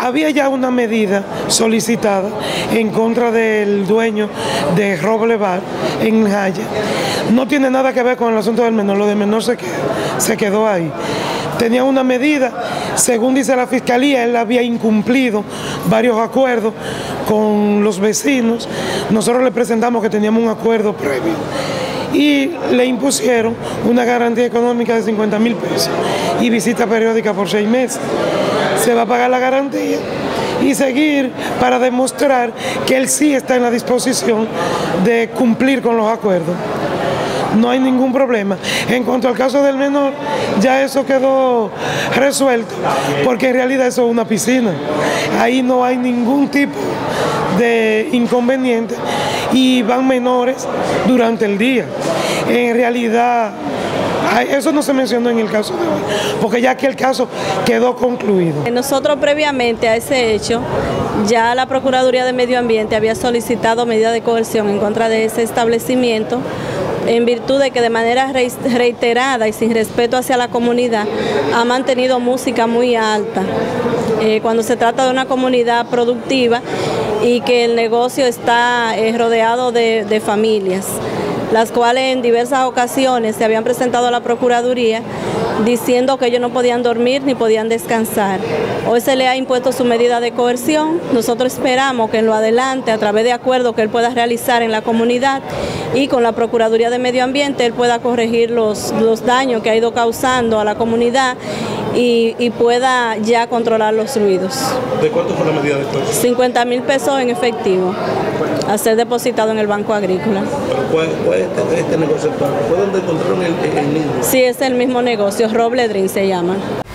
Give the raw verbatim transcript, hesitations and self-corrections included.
había ya una medida solicitada en contra del dueño de Roble Bar en Jaya. No tiene nada que ver con el asunto del menor, lo del menor se quedó, se quedó ahí. Tenía una medida, según dice la Fiscalía, él había incumplido varios acuerdos con los vecinos. Nosotros le presentamos que teníamos un acuerdo previo y le impusieron una garantía económica de cincuenta mil pesos y visita periódica por seis meses. Se va a pagar la garantía y seguir para demostrar que él sí está en la disposición de cumplir con los acuerdos. No hay ningún problema. En cuanto al caso del menor, ya eso quedó resuelto, porque en realidad eso es una piscina. Ahí no hay ningún tipo de inconveniente y van menores durante el día. En realidad, eso no se mencionó en el caso de hoy, porque ya que el caso quedó concluido. Nosotros previamente a ese hecho, ya la Procuraduría de Medio Ambiente había solicitado medida de coerción en contra de ese establecimiento, en virtud de que de manera reiterada y sin respeto hacia la comunidad ha mantenido música muy alta. Eh, cuando se trata de una comunidad productiva y que el negocio está eh, rodeado de, de familias, las cuales en diversas ocasiones se habían presentado a la Procuraduría diciendo que ellos no podían dormir ni podían descansar. Hoy se le ha impuesto su medida de coerción. Nosotros esperamos que en lo adelante, a través de acuerdos que él pueda realizar en la comunidad y con la Procuraduría de Medio Ambiente, él pueda corregir los, los daños que ha ido causando a la comunidad y, y pueda ya controlar los ruidos. ¿De cuánto fue la medida de coerción? cincuenta mil pesos en efectivo a ser depositado en el Banco Agrícola. ¿Pero cuál, cuál es este, este negocio? ¿Fue donde encontraron el, el niño? Sí, es el mismo negocio, Roble Drink se llama.